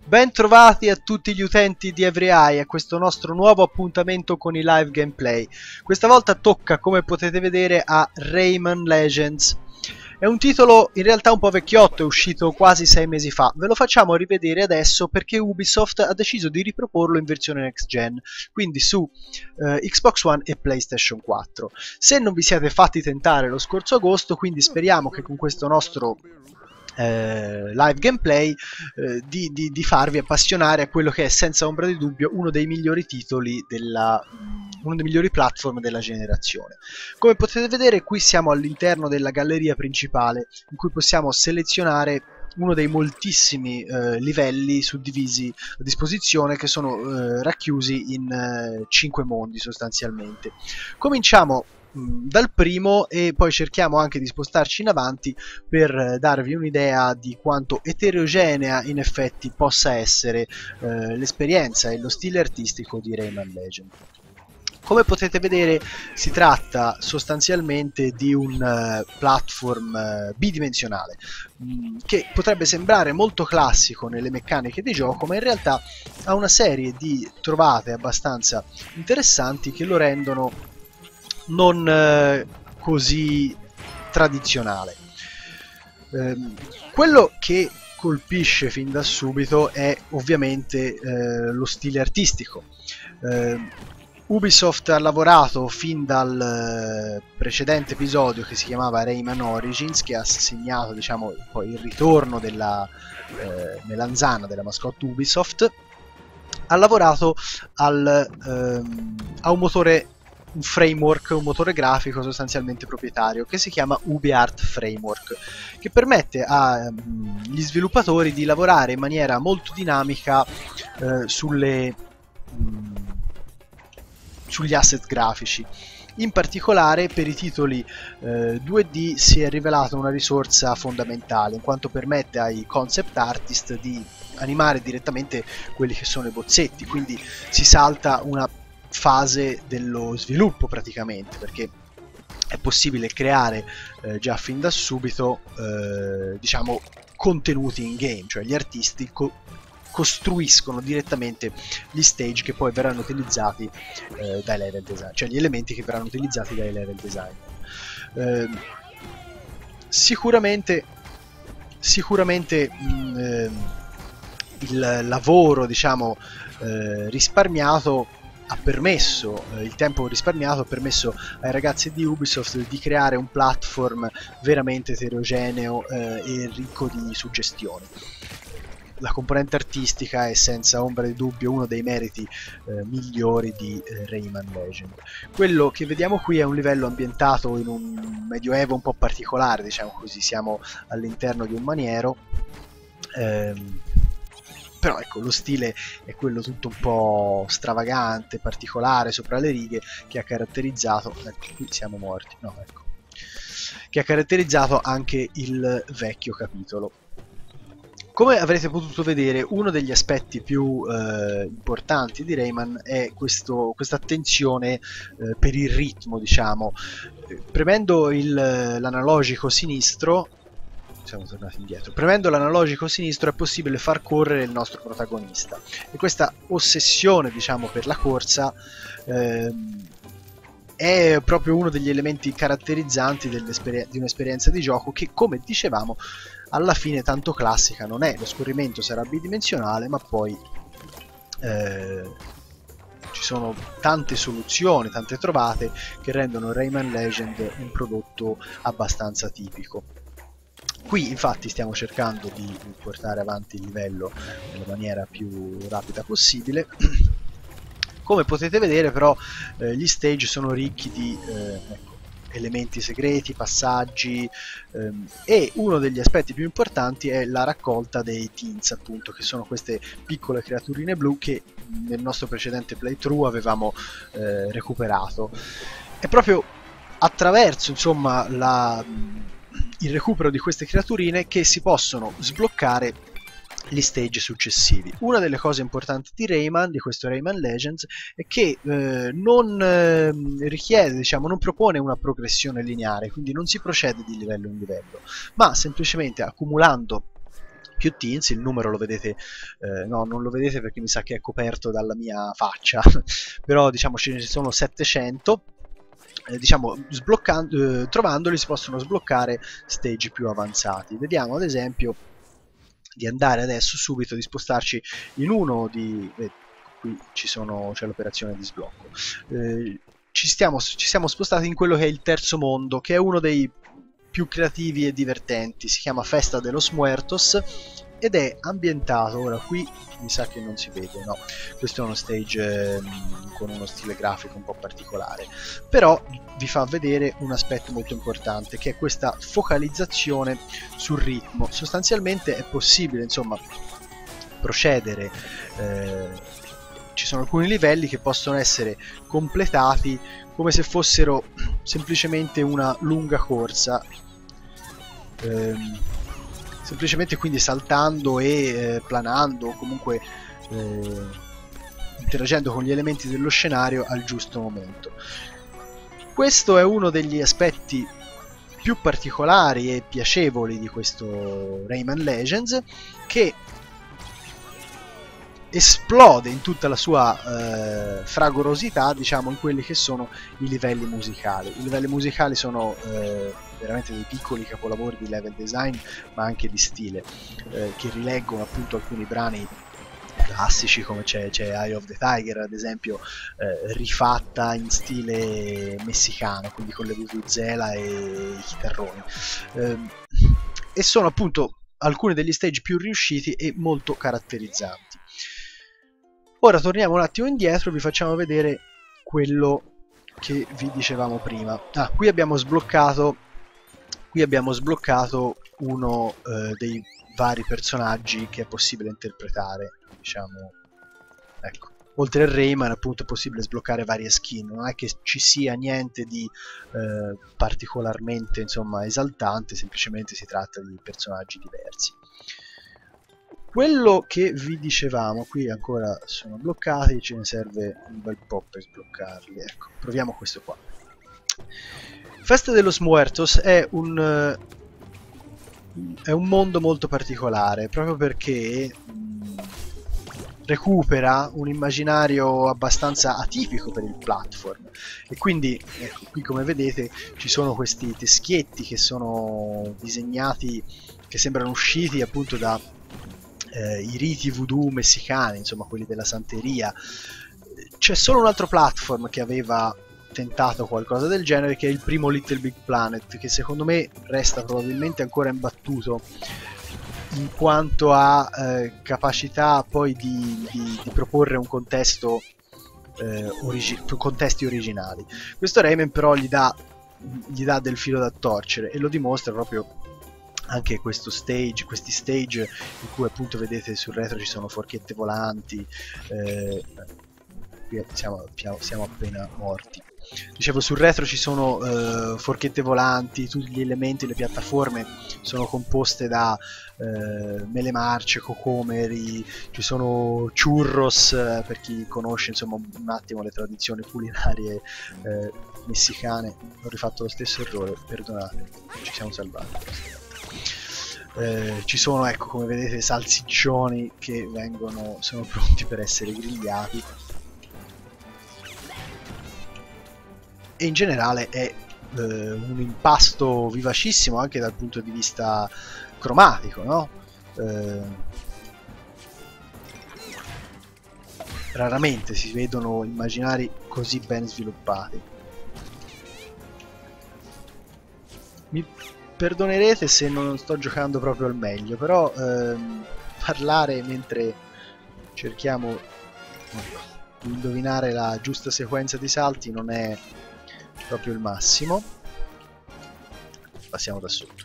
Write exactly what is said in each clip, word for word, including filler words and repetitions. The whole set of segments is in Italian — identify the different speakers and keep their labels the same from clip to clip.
Speaker 1: Ben trovati a tutti gli utenti di EveryEye a questo nostro nuovo appuntamento con i live gameplay. Questa volta tocca, come potete vedere, a Rayman Legends. È un titolo in realtà un po' vecchiotto, è uscito quasi sei mesi fa. Ve lo facciamo rivedere adesso perché Ubisoft ha deciso di riproporlo in versione next gen, quindi su eh, Xbox One e PlayStation quattro. Se non vi siete fatti tentare lo scorso agosto, quindi speriamo che con questo nostro Eh, live gameplay eh, di, di, di farvi appassionare a quello che è senza ombra di dubbio uno dei migliori titoli della uno dei migliori platform della generazione. Come potete vedere, qui siamo all'interno della galleria principale in cui possiamo selezionare uno dei moltissimi eh, livelli suddivisi a disposizione, che sono eh, racchiusi in eh, cinque mondi sostanzialmente. Cominciamo dal primo e poi cerchiamo anche di spostarci in avanti per darvi un'idea di quanto eterogenea in effetti possa essere eh, l'esperienza e lo stile artistico di Rayman Legends. Come potete vedere, si tratta sostanzialmente di un uh, platform uh, bidimensionale mh, che potrebbe sembrare molto classico nelle meccaniche di gioco, ma in realtà ha una serie di trovate abbastanza interessanti che lo rendono non eh, così tradizionale. Eh, quello che colpisce fin da subito è ovviamente eh, lo stile artistico. Eh, Ubisoft ha lavorato fin dal eh, precedente episodio che si chiamava Rayman Origins, che ha segnato, diciamo, poi il ritorno della eh, melanzana della mascotte Ubisoft. Ha lavorato al, ehm, a un motore un framework, un motore grafico sostanzialmente proprietario che si chiama UbiArt Framework, che permette agli sviluppatori di lavorare in maniera molto dinamica eh, sulle, mh, sugli asset grafici. In particolare per i titoli eh, due D si è rivelata una risorsa fondamentale, in quanto permette ai concept artist di animare direttamente quelli che sono i bozzetti, quindi si salta una fase dello sviluppo praticamente, perché è possibile creare eh, già fin da subito eh, diciamo contenuti in game, cioè gli artisti co costruiscono direttamente gli stage che poi verranno utilizzati eh, dai level design, cioè gli elementi che verranno utilizzati dai level design. Eh, sicuramente sicuramente mh, eh, il lavoro, diciamo, eh, risparmiato ha permesso, eh, il tempo risparmiato ha permesso ai ragazzi di Ubisoft di creare un platform veramente eterogeneo eh, e ricco di suggestioni. La componente artistica è senza ombra di dubbio uno dei meriti eh, migliori di eh, Rayman Legends. Quello che vediamo qui è un livello ambientato in un medioevo un po' particolare, diciamo così, siamo all'interno di un maniero. Ehm, Però ecco, lo stile è quello tutto un po' stravagante, particolare, sopra le righe, che ha caratterizzato, ecco, qui siamo morti, no, ecco, che ha caratterizzato anche il vecchio capitolo. Come avrete potuto vedere, uno degli aspetti più eh, importanti di Rayman è questa attenzione eh, per il ritmo, diciamo. Premendo l'analogico sinistro, siamo tornati indietro. Premendo l'analogico sinistro è possibile far correre il nostro protagonista, e questa ossessione, diciamo, per la corsa ehm, è proprio uno degli elementi caratterizzanti di un'esperienza di gioco che, come dicevamo, alla fine tanto classica non è. Lo scorrimento sarà bidimensionale, ma poi eh, ci sono tante soluzioni, tante trovate che rendono Rayman Legend un prodotto abbastanza tipico. Qui infatti stiamo cercando di portare avanti il livello nella maniera più rapida possibile. Come potete vedere, però, eh, gli stage sono ricchi di eh, ecco, elementi segreti, passaggi, ehm, e uno degli aspetti più importanti è la raccolta dei teens, appunto, che sono queste piccole creaturine blu che nel nostro precedente playthrough avevamo eh, recuperato. È proprio attraverso, insomma, la il recupero di queste creaturine che si possono sbloccare gli stage successivi. Una delle cose importanti di Rayman, di questo Rayman Legends, è che eh, non eh, richiede, diciamo, non propone una progressione lineare, quindi non si procede di livello in livello, ma semplicemente accumulando più teens, il numero lo vedete, eh, no, non lo vedete perché mi sa che è coperto dalla mia faccia, però diciamo ce ne sono settecento. Eh, diciamo, sbloccando, eh, trovandoli si possono sbloccare stage più avanzati. Vediamo ad esempio di andare adesso subito, di spostarci in uno di... Eh, qui ci sono, c'è l'operazione di sblocco. Eh, ci, stiamo, ci siamo spostati in quello che è il terzo mondo, che è uno dei più creativi e divertenti. Si chiama Festa de los Muertos ed è ambientato, ora qui mi sa che non si vede, no, questo è uno stage eh, con uno stile grafico un po' particolare, però vi fa vedere un aspetto molto importante, che è questa focalizzazione sul ritmo. Sostanzialmente è possibile, insomma, procedere, eh, ci sono alcuni livelli che possono essere completati come se fossero semplicemente una lunga corsa, ehm, semplicemente quindi saltando e eh, planando, o comunque eh, interagendo con gli elementi dello scenario al giusto momento. Questo è uno degli aspetti più particolari e piacevoli di questo Rayman Legends, che esplode in tutta la sua eh, fragorosità, diciamo, in quelli che sono i livelli musicali. I livelli musicali sono eh, veramente dei piccoli capolavori di level design, ma anche di stile, eh, che rileggono appunto alcuni brani classici, come c'è, c'è Eye of the Tiger ad esempio, eh, rifatta in stile messicano, quindi con le vuvuzela e i chitarroni, eh, e sono appunto alcuni degli stage più riusciti e molto caratterizzanti. Ora torniamo un attimo indietro, vi facciamo vedere quello che vi dicevamo prima. Ah, qui abbiamo sbloccato qui abbiamo sbloccato uno eh, dei vari personaggi che è possibile interpretare, diciamo, ecco. Oltre a Rayman appunto è possibile sbloccare varie skin, non è che ci sia niente di eh, particolarmente, insomma, esaltante, semplicemente si tratta di personaggi diversi. Quello che vi dicevamo, qui ancora sono bloccati, ce ne serve un bel po' per sbloccarli, ecco, proviamo questo qua. Festa de los Muertos è un, è un mondo molto particolare, proprio perché mh, recupera un immaginario abbastanza atipico per il platform, e quindi ecco, qui come vedete ci sono questi teschietti che sono disegnati, che sembrano usciti appunto da eh, i riti voodoo messicani, insomma quelli della santeria. C'è solo un altro platform che aveva tentato qualcosa del genere, che è il primo Little Big Planet, che secondo me resta probabilmente ancora imbattuto in quanto a eh, capacità poi di, di, di proporre un contesto eh, origi contesti originali. Questo Rayman però gli dà, gli dà del filo da torcere, e lo dimostra proprio anche questo stage, questi stage in cui appunto vedete sul retro ci sono forchette volanti, eh, qui siamo, siamo appena morti. Dicevo, sul retro ci sono uh, forchette volanti, tutti gli elementi, le piattaforme sono composte da uh, mele marce, cocomeri, ci sono churros, uh, per chi conosce insomma un attimo le tradizioni culinarie uh, messicane. Ho rifatto lo stesso errore, perdonate, ci siamo salvati. Uh, ci sono, ecco, come vedete, salsiccioni che vengono, sono pronti per essere grigliati. E in generale è eh, un impasto vivacissimo anche dal punto di vista cromatico, no? Eh, raramente si vedono immaginari così ben sviluppati. Mi perdonerete se non sto giocando proprio al meglio, però ehm, parlare mentre cerchiamo di indovinare la giusta sequenza di salti non è proprio il massimo. Passiamo da sotto.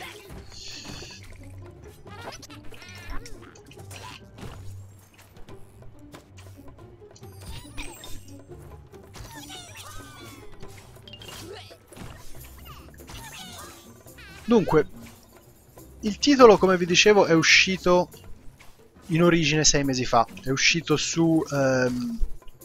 Speaker 1: Dunque, il titolo, come vi dicevo, è uscito in origine sei mesi fa. È uscito su um,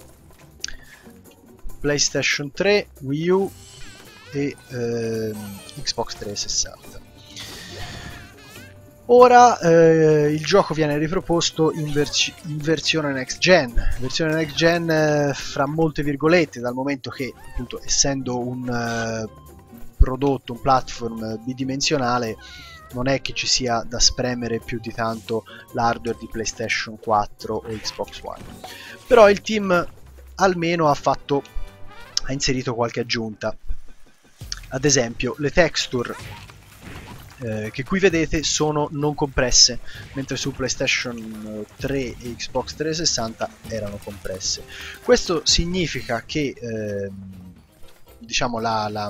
Speaker 1: PlayStation tre, Wii U e ehm, Xbox trecentosessanta. Ora eh, il gioco viene riproposto in, versi in versione next gen, versione next gen eh, fra molte virgolette, dal momento che appunto essendo un eh, prodotto, un platform bidimensionale, non è che ci sia da spremere più di tanto l'hardware di PlayStation quattro o Xbox One. Però il team almeno ha fatto, ha inserito qualche aggiunta. Ad esempio le texture eh, che qui vedete sono non compresse, mentre su PlayStation tre e Xbox trecentosessanta erano compresse. Questo significa che eh, diciamo la, la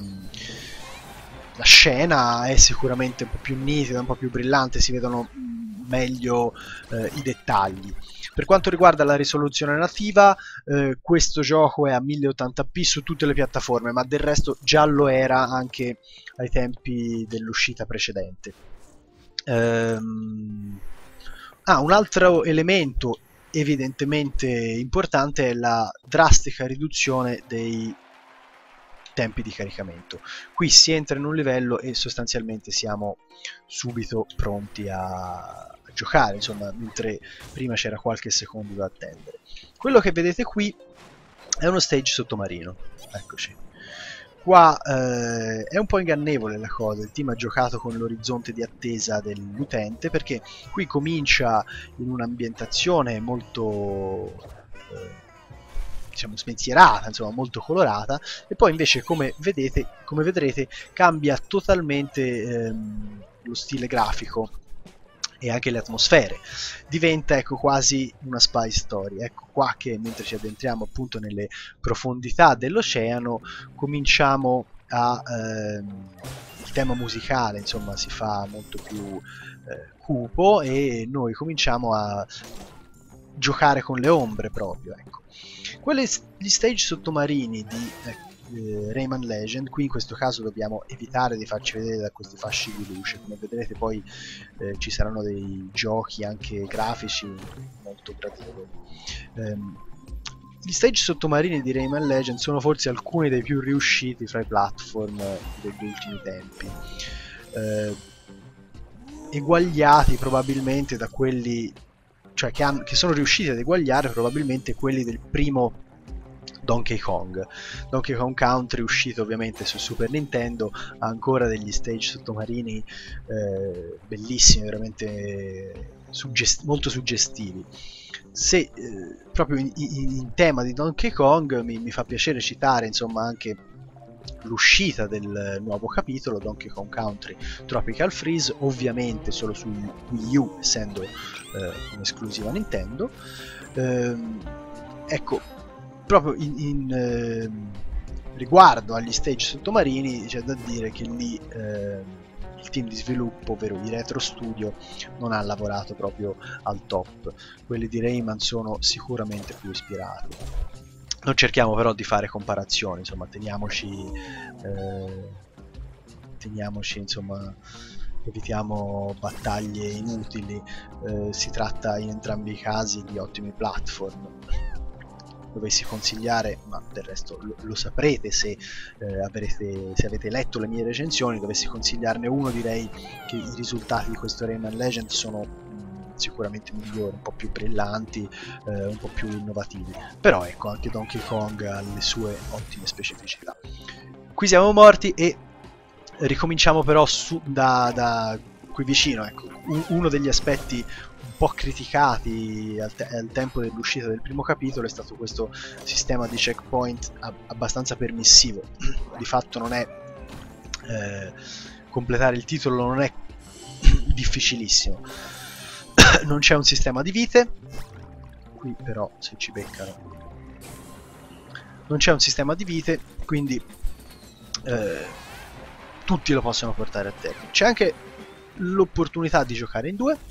Speaker 1: La scena è sicuramente un po' più nitida, un po' più brillante, si vedono meglio eh, i dettagli. Per quanto riguarda la risoluzione nativa, eh, questo gioco è a mille ottanta p su tutte le piattaforme, ma del resto già lo era anche ai tempi dell'uscita precedente. Ehm... Ah, un altro elemento evidentemente importante è la drastica riduzione dei tempi di caricamento. Qui si entra in un livello e sostanzialmente siamo subito pronti a, a giocare, insomma, mentre prima c'era qualche secondo da attendere. Quello che vedete qui è uno stage sottomarino, eccoci. Qua eh, è un po' ingannevole la cosa, il team ha giocato con l'orizzonte di attesa dell'utente, perché qui comincia in un'ambientazione molto eh, diciamo spensierata, insomma molto colorata, e poi invece come vedete, come vedrete, cambia totalmente ehm, lo stile grafico e anche le atmosfere, diventa ecco quasi una spy story. Ecco qua che mentre ci addentriamo appunto nelle profondità dell'oceano cominciamo a ehm, il tema musicale insomma si fa molto più eh, cupo e noi cominciamo a giocare con le ombre proprio, ecco. Quelli, gli stage sottomarini di eh, Rayman Legend, qui in questo caso dobbiamo evitare di farci vedere da questi fasci di luce, come vedrete poi eh, ci saranno dei giochi anche grafici molto gradevoli. Um, gli stage sottomarini di Rayman Legend sono forse alcuni dei più riusciti fra i platform degli ultimi tempi, eh, eguagliati probabilmente da quelli, cioè che, hanno, che sono riusciti ad eguagliare probabilmente quelli del primo Donkey Kong. Donkey Kong Country, uscito ovviamente su Super Nintendo, ha ancora degli stage sottomarini eh, bellissimi, veramente suggest molto suggestivi. Se eh, proprio in, in, in tema di Donkey Kong mi, mi fa piacere citare insomma anche l'uscita del nuovo capitolo Donkey Kong Country Tropical Freeze, ovviamente solo su Wii U essendo eh, un'esclusiva Nintendo. Ehm, ecco, proprio in, in eh, riguardo agli stage sottomarini c'è da dire che lì eh, il team di sviluppo, ovvero i Retro Studio, non ha lavorato proprio al top. Quelli di Rayman sono sicuramente più ispirati. Non cerchiamo però di fare comparazioni, insomma, teniamoci, eh, teniamoci, insomma, evitiamo battaglie inutili, eh, si tratta in entrambi i casi di ottimi platform. Dovessi consigliare, ma del resto lo, lo saprete se, eh, avrete, se avete letto le mie recensioni, dovessi consigliarne uno, direi che i risultati di questo Rayman Legend sono sicuramente migliori, un po' più brillanti, eh, un po' più innovativi, però ecco anche Donkey Kong ha le sue ottime specificità. Qui siamo morti e ricominciamo però su, da, da qui vicino, ecco. Un, uno degli aspetti un po' criticati al, te al tempo dell'uscita del primo capitolo è stato questo sistema di checkpoint ab abbastanza permissivo. Di fatto non è eh, completare il titolo non è difficilissimo. Non c'è un sistema di vite, qui però se ci beccano non c'è un sistema di vite, quindi eh, tutti lo possono portare a termine. C'è anche l'opportunità di giocare in due,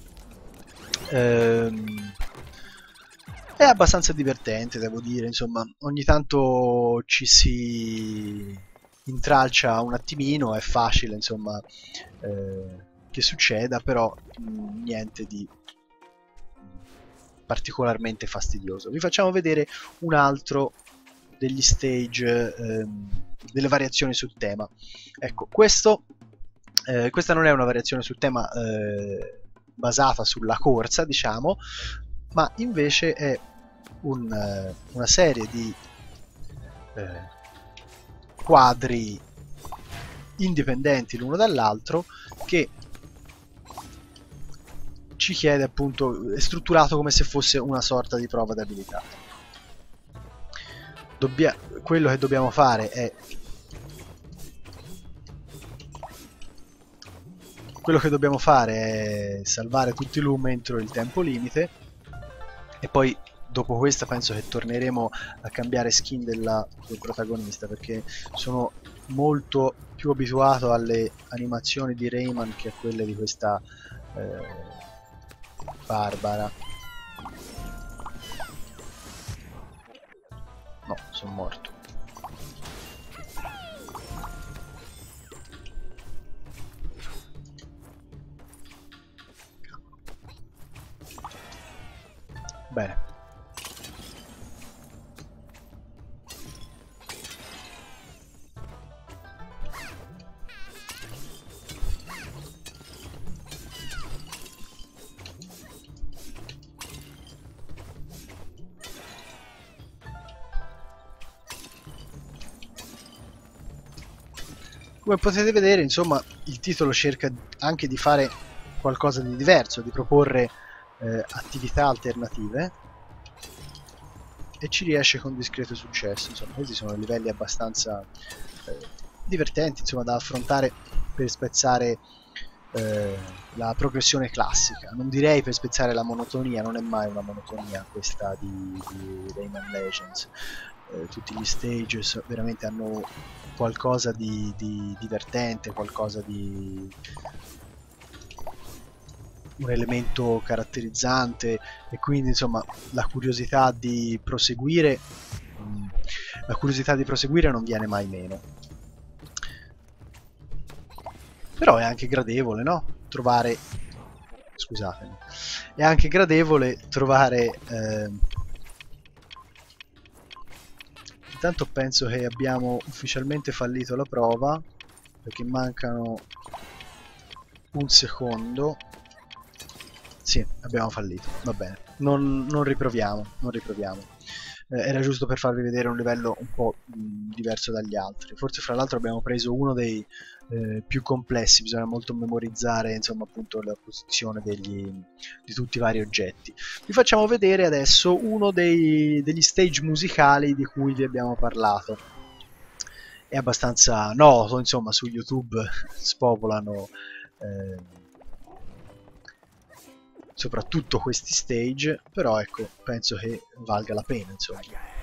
Speaker 1: ehm, è abbastanza divertente, devo dire, insomma, ogni tanto ci si intralcia un attimino, è facile, insomma, eh, che succeda, però mh, niente di particolarmente fastidioso. Vi facciamo vedere un altro degli stage, ehm, delle variazioni sul tema. Ecco, questo, eh, questa non è una variazione sul tema eh, basata sulla corsa, diciamo, ma invece è un, eh, una serie di eh, quadri indipendenti l'uno dall'altro che ci chiede, appunto, è strutturato come se fosse una sorta di prova d'abilità. Dobbia- quello che dobbiamo fare è quello che dobbiamo fare è salvare tutti i loom entro il tempo limite, e poi dopo questa penso che torneremo a cambiare skin della, del protagonista, perché sono molto più abituato alle animazioni di Rayman che a quelle di questa eh, Barbara. No, sono morto. Bene. Come potete vedere, insomma, il titolo cerca anche di fare qualcosa di diverso, di proporre eh, attività alternative, e ci riesce con discreto successo. Insomma, questi sono livelli abbastanza eh, divertenti, insomma, da affrontare per spezzare eh, la progressione classica. Non direi per spezzare la monotonia, non è mai una monotonia questa di, di Rayman Legends. Eh, tutti gli stages veramente hanno qualcosa di, di divertente, qualcosa di un elemento caratterizzante, e quindi insomma la curiosità di proseguire mh, la curiosità di proseguire non viene mai meno. Però è anche gradevole, no? Trovare scusatemi è anche gradevole trovare eh... intanto penso che abbiamo ufficialmente fallito la prova, perché mancano un secondo. Sì, abbiamo fallito, va bene, non, non riproviamo, non riproviamo. Eh, era giusto per farvi vedere un livello un po' mh, diverso dagli altri. Forse fra l'altro abbiamo preso uno dei eh, più complessi, bisogna molto memorizzare, insomma, appunto la posizione degli, di tutti i vari oggetti. Vi facciamo vedere adesso uno dei, degli stage musicali di cui vi abbiamo parlato. È abbastanza noto, insomma, su YouTube spopolano eh, soprattutto questi stage, però ecco, penso che valga la pena, insomma.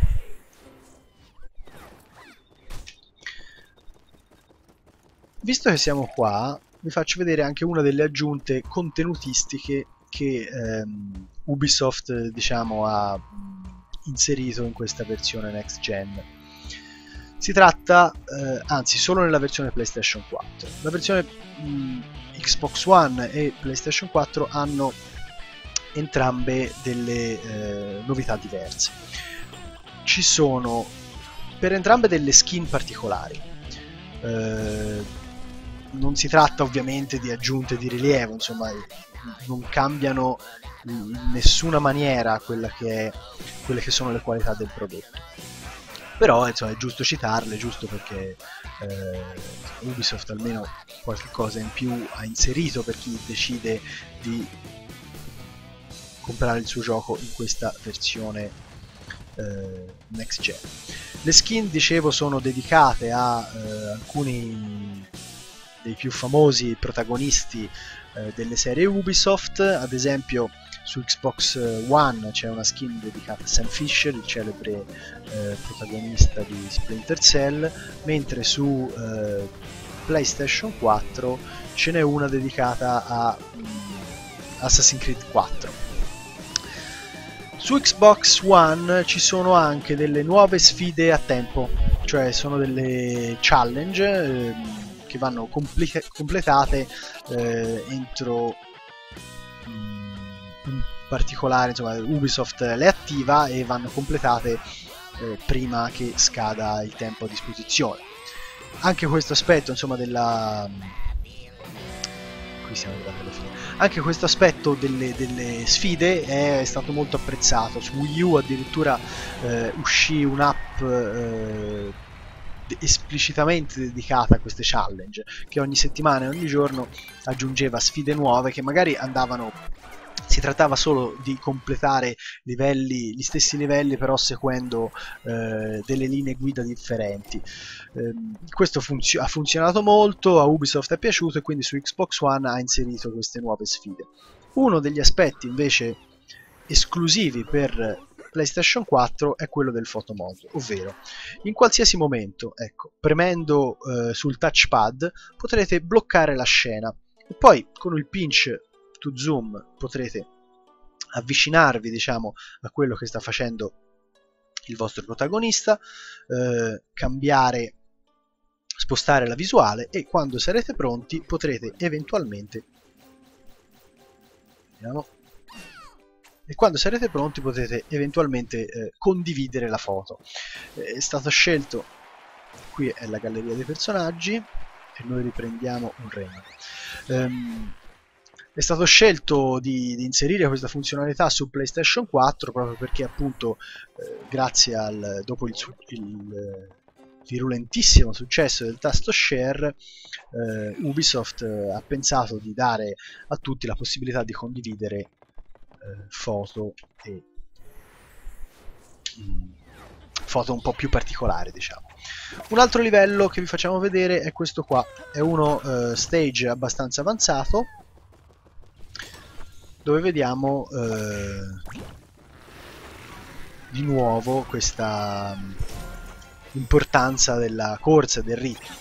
Speaker 1: Visto che siamo qua, vi faccio vedere anche una delle aggiunte contenutistiche che ehm, Ubisoft, diciamo, ha inserito in questa versione next gen. Si tratta, eh, anzi, solo nella versione PlayStation quattro. La versione mh, Xbox One e PlayStation quattro hanno entrambe delle eh, novità diverse. Ci sono per entrambe delle skin particolari. Eh, non si tratta ovviamente di aggiunte di rilievo, insomma, non cambiano in nessuna maniera quella che è, quelle che sono le qualità del prodotto. Però insomma, è giusto citarle, giusto perché eh, Ubisoft almeno qualche cosa in più ha inserito per chi decide di comprare il suo gioco in questa versione eh, next gen. Le skin, dicevo, sono dedicate a eh, alcuni dei più famosi protagonisti eh, delle serie Ubisoft. Ad esempio su Xbox One c'è una skin dedicata a Sam Fisher, il celebre eh, protagonista di Splinter Cell, mentre su eh, PlayStation quattro ce n'è una dedicata a um, Assassin's Creed quattro. Su Xbox One ci sono anche delle nuove sfide a tempo, cioè sono delle challenge eh, che vanno completate eh, entro in particolare, insomma, Ubisoft le attiva e vanno completate eh, prima che scada il tempo a disposizione. Anche questo aspetto, insomma, della qui siamo arrivati alla fine. Anche questo aspetto delle, delle sfide è stato molto apprezzato. Su Wii U addirittura eh, uscì un'app eh, esplicitamente dedicata a queste challenge, che ogni settimana e ogni giorno aggiungeva sfide nuove che magari andavano, si trattava solo di completare livelli, gli stessi livelli, però seguendo eh, delle linee guida differenti. Eh, questo funzio- ha funzionato molto, a Ubisoft è piaciuto e quindi su Xbox One ha inserito queste nuove sfide. Uno degli aspetti invece esclusivi per PlayStation quattro è quello del photo mode, ovvero in qualsiasi momento, ecco, premendo eh, sul touchpad potrete bloccare la scena e poi con il pinch to zoom potrete avvicinarvi, diciamo, a quello che sta facendo il vostro protagonista, eh, cambiare, spostare la visuale e quando sarete pronti potrete eventualmente vediamo, e quando sarete pronti potete eventualmente eh, condividere la foto. Eh, è stato scelto, qui è la galleria dei personaggi e noi riprendiamo un Rayman. Um, è stato scelto di, di inserire questa funzionalità su PlayStation quattro proprio perché appunto eh, grazie al dopo il, il virulentissimo successo del tasto share, eh, Ubisoft eh, ha pensato di dare a tutti la possibilità di condividere foto e mm, foto un po' più particolari, diciamo. Un altro livello che vi facciamo vedere è questo qua, è uno uh, stage abbastanza avanzato dove vediamo uh, di nuovo questa um, importanza della corsa, del ritmo.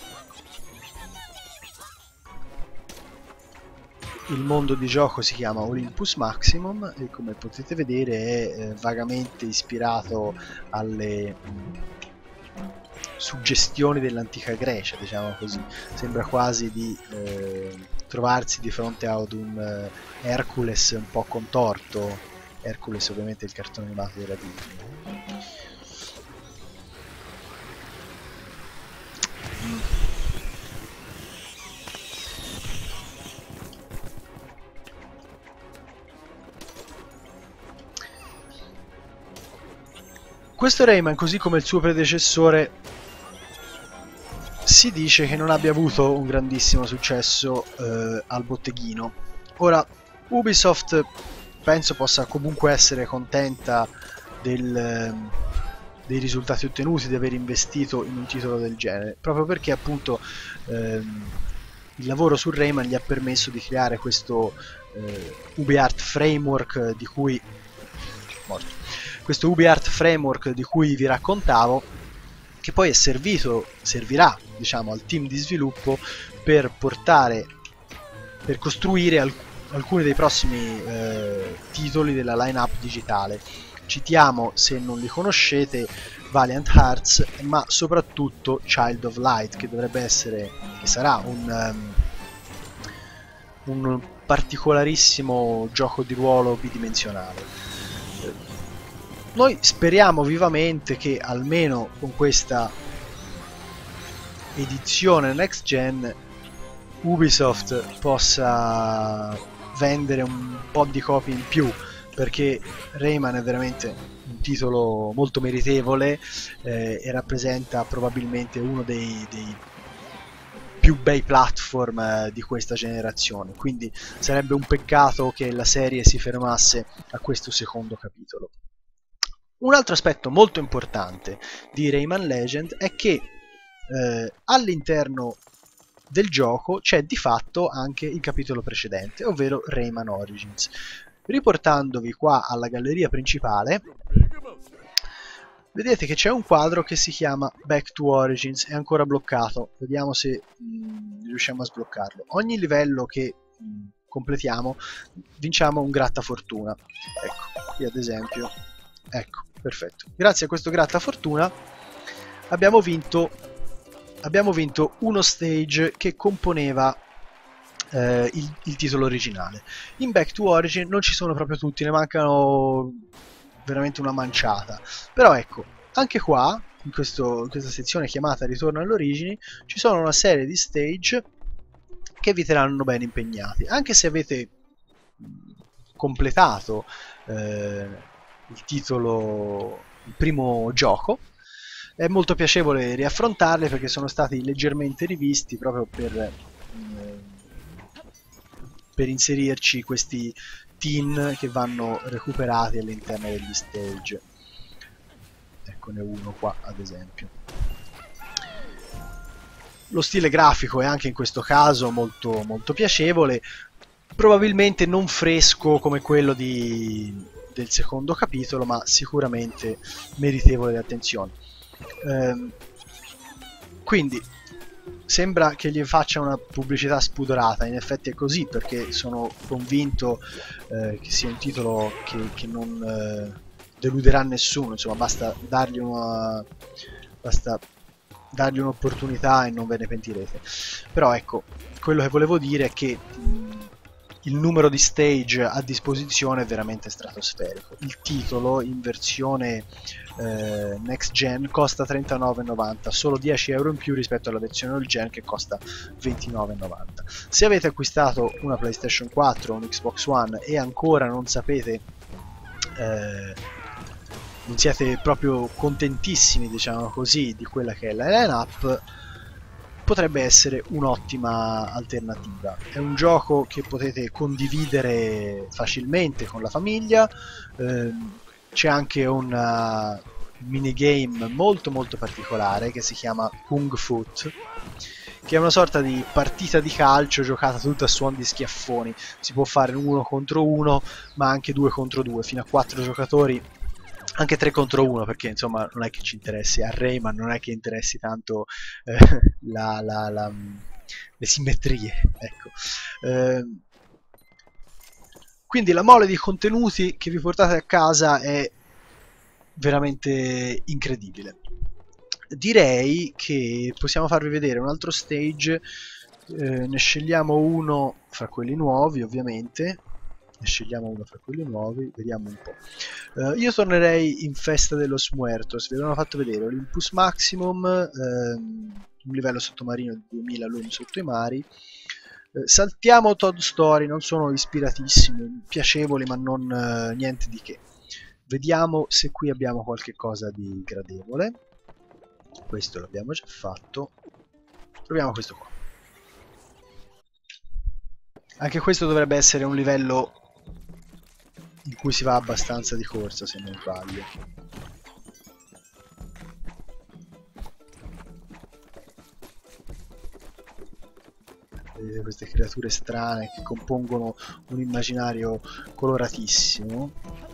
Speaker 1: Il mondo di gioco si chiama Olympus Maximum e come potete vedere è eh, vagamente ispirato alle mh, suggestioni dell'antica Grecia, diciamo così. Sembra quasi di eh, trovarsi di fronte ad un eh, Hercules un po' contorto. Hercules ovviamente è il cartone animato della Disney. Questo Rayman, così come il suo predecessore, si dice che non abbia avuto un grandissimo successo eh, al botteghino. Ora, Ubisoft penso possa comunque essere contenta del, eh, dei risultati ottenuti, di aver investito in un titolo del genere, proprio perché appunto ehm, il lavoro su Rayman gli ha permesso di creare questo eh, UbiArt Framework di cui... morto. Questo UbiArt Framework di cui vi raccontavo, che poi è servito, servirà, diciamo, al team di sviluppo per portare, per costruire alc alcuni dei prossimi eh, titoli della line-up digitale. Citiamo, se non li conoscete, Valiant Hearts, ma soprattutto Child of Light, che dovrebbe essere, che sarà un, um, un particolarissimo gioco di ruolo bidimensionale. Noi speriamo vivamente che almeno con questa edizione next gen Ubisoft possa vendere un po' di copie in più, perché Rayman è veramente un titolo molto meritevole eh, e rappresenta probabilmente uno dei, dei più bei platform eh, di questa generazione, quindi sarebbe un peccato che la serie si fermasse a questo secondo capitolo. Un altro aspetto molto importante di Rayman Legend è che eh, all'interno del gioco c'è di fatto anche il capitolo precedente, ovvero Rayman Origins. Riportandovi qua alla galleria principale, vedete che c'è un quadro che si chiama Back to Origins, è ancora bloccato, vediamo se mh, riusciamo a sbloccarlo. Ogni livello che mh, completiamo vinciamo un grattafortuna. Ecco, qui ad esempio, ecco, perfetto. Grazie a questo grattafortuna abbiamo vinto, abbiamo vinto uno stage che componeva eh, il, il titolo originale. In Back to Origin non ci sono proprio tutti, ne mancano veramente una manciata, però ecco, anche qua in, questo, in questa sezione chiamata Ritorno alle origini ci sono una serie di stage che vi terranno ben impegnati, anche se avete completato eh, il titolo, il primo gioco. È molto piacevole riaffrontarli perché sono stati leggermente rivisti proprio per, eh, per inserirci questi teen che vanno recuperati all'interno degli stage. Eccone uno qua ad esempio. Lo stile grafico è anche in questo caso molto, molto piacevole, probabilmente non fresco come quello di, del secondo capitolo, ma sicuramente meritevole di attenzione. Ehm, quindi sembra che gli faccia una pubblicità spudorata, in effetti è così, perché sono convinto eh, che sia un titolo che, che non eh, deluderà nessuno, insomma basta dargli una basta dargli un'opportunità e non ve ne pentirete. Però ecco, quello che volevo dire è che mh, il numero di stage a disposizione è veramente stratosferico. Il titolo in versione eh, next gen costa trentanove e novanta, solo dieci euro in più rispetto alla versione old gen che costa ventinove e novanta. Se avete acquistato una PlayStation quattro o un Xbox One e ancora non sapete eh, non siete proprio contentissimi, diciamo così, di quella che è la line-up, potrebbe essere un'ottima alternativa. È un gioco che potete condividere facilmente con la famiglia, ehm, c'è anche un minigame molto molto particolare che si chiama Kung Foot, che è una sorta di partita di calcio giocata tutta a suon di schiaffoni. Si può fare uno contro uno, ma anche due contro due, fino a quattro giocatori, anche tre contro uno, perché insomma non è che ci interessi a Rayman, non è che interessi tanto eh, la, la, la, le simmetrie, ecco. Eh, quindi la mole di contenuti che vi portate a casa è veramente incredibile. Direi che possiamo farvi vedere un altro stage, eh, ne scegliamo uno fra quelli nuovi ovviamente. Ne scegliamo uno fra quelli nuovi, vediamo un po'. Uh, io tornerei in Festa de los Muertos. Vi avevano fatto vedere Olympus Maximum, ehm, un livello sottomarino di duemila lumi sotto i mari. Uh, saltiamo Todd Story, non sono ispiratissimi, piacevoli ma non uh, niente di che. Vediamo se qui abbiamo qualche cosa di gradevole. Questo l'abbiamo già fatto. Proviamo questo qua. Anche questo dovrebbe essere un livello in cui si va abbastanza di corsa, se non sbaglio. Vedete queste creature strane che compongono un immaginario coloratissimo.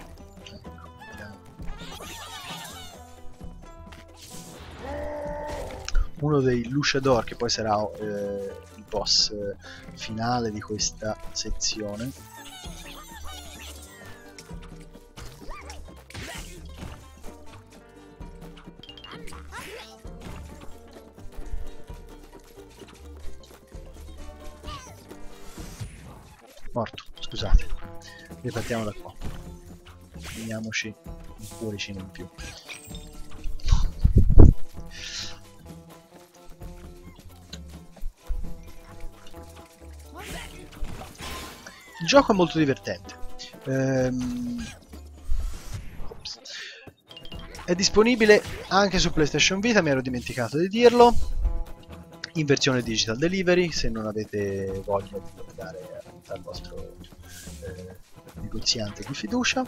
Speaker 1: Uno dei Luchador, che poi sarà eh, il boss eh, finale di questa sezione. Morto, scusate. Ripartiamo da qua. Vediamoci un cuoricino in più. Il gioco è molto divertente. Ehm... È disponibile anche su PlayStation Vita, mi ero dimenticato di dirlo, in versione Digital Delivery, se non avete voglia di andare al vostro eh, negoziante di fiducia.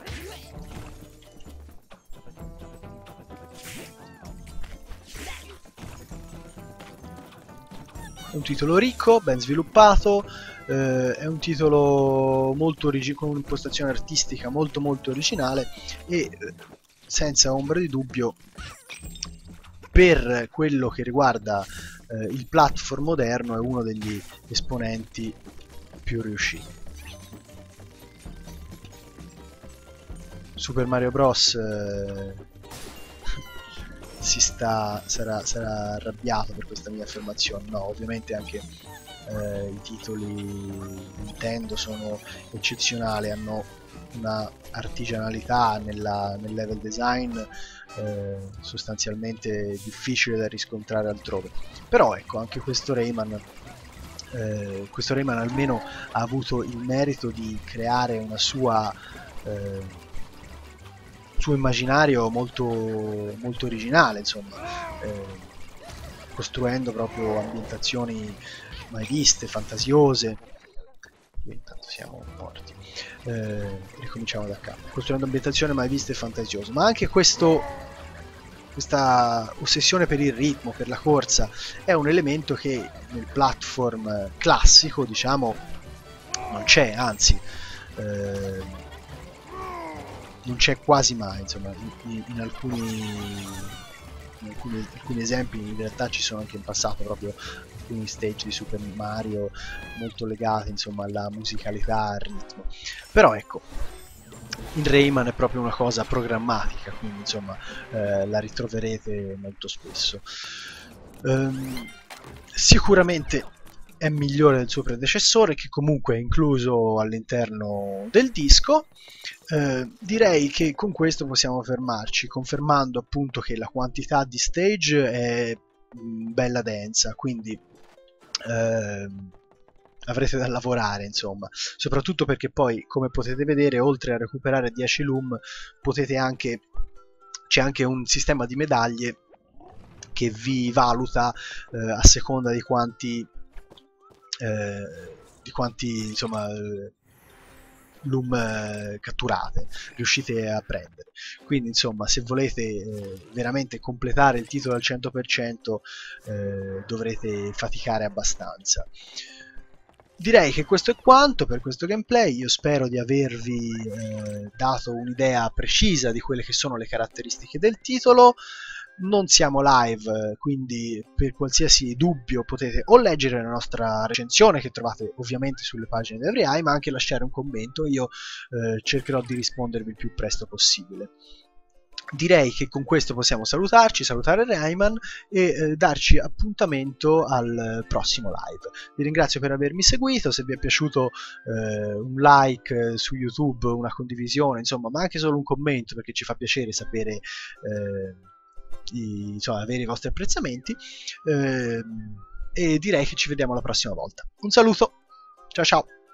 Speaker 1: È un titolo ricco, ben sviluppato, eh, è un titolo molto con un'impostazione artistica molto molto originale e eh, senza ombra di dubbio, per quello che riguarda eh, il platform moderno, è uno degli esponenti più riusciti. Super Mario Bros. Eh, si sta sarà, sarà arrabbiato per questa mia affermazione. No, ovviamente anche eh, i titoli Nintendo sono eccezionali, hanno una artigianalità nella, nel level design eh, sostanzialmente difficile da riscontrare altrove. Però ecco, anche questo Rayman eh, questo Rayman almeno ha avuto il merito di creare una sua eh, suo immaginario molto, molto originale, insomma, eh, costruendo proprio ambientazioni mai viste, fantasiose. Intanto siamo morti, eh, ricominciamo da capo, costruendo ambientazioni mai viste e fantasiose, ma anche questo, questa ossessione per il ritmo, per la corsa, è un elemento che nel platform classico, diciamo, non c'è, anzi eh, non c'è quasi mai, insomma, in, in alcuni in alcuni, alcuni esempi in realtà ci sono anche in passato, proprio alcuni stage di Super Mario molto legati, insomma, alla musicalità, al ritmo. Però ecco, in Rayman è proprio una cosa programmatica, quindi insomma eh, la ritroverete molto spesso. Ehm, sicuramente è migliore del suo predecessore, che comunque è incluso all'interno del disco. Eh, direi che con questo possiamo fermarci, confermando appunto che la quantità di stage è mh, bella densa, quindi eh, avrete da lavorare, insomma, soprattutto perché poi, come potete vedere, oltre a recuperare dieci Loom, potete anche c'è anche un sistema di medaglie che vi valuta eh, a seconda di quanti eh, di quanti, insomma, Loom eh, catturate, riuscite a prendere. Quindi insomma, se volete eh, veramente completare il titolo al cento per cento eh, dovrete faticare abbastanza. Direi che questo è quanto per questo gameplay. Io spero di avervi eh, dato un'idea precisa di quelle che sono le caratteristiche del titolo. Non siamo live, quindi per qualsiasi dubbio potete o leggere la nostra recensione, che trovate ovviamente sulle pagine di EveryEye, ma anche lasciare un commento. Io eh, cercherò di rispondervi il più presto possibile. Direi che con questo possiamo salutarci, salutare Rayman e eh, darci appuntamento al prossimo live. Vi ringrazio per avermi seguito. Se vi è piaciuto eh, un like su YouTube, una condivisione, insomma, ma anche solo un commento, perché ci fa piacere sapere eh, i, insomma, avere i vostri apprezzamenti, eh, e direi che ci vediamo la prossima volta. Un saluto, ciao ciao.